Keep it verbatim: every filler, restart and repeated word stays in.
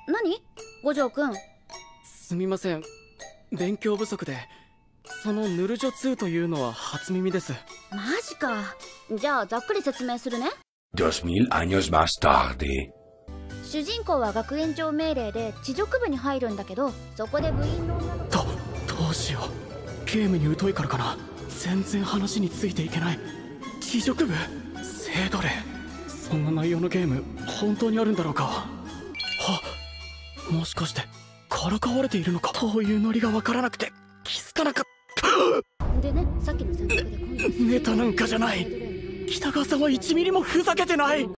何五条くん。 すみません、勉強不足で。そのヌルジョツーというのは初耳です。 マジか。じゃあざっくり説明するね。 Dos mil años más tarde。 主人公は学園長命令で地上部に入るんだけど、そこで部員の女の子。 どどうしよう。ゲームに疎いからかな。全然話についていけない。地上部性奴隷、そんな内容のゲーム本当にあるんだろうか。はっ、もしかしてからかわれているのかというノリがわからなくて気づかなかった。 でね、さっきの選択で今度ネタなんかじゃない。北川さんはいちミリもふざけてない。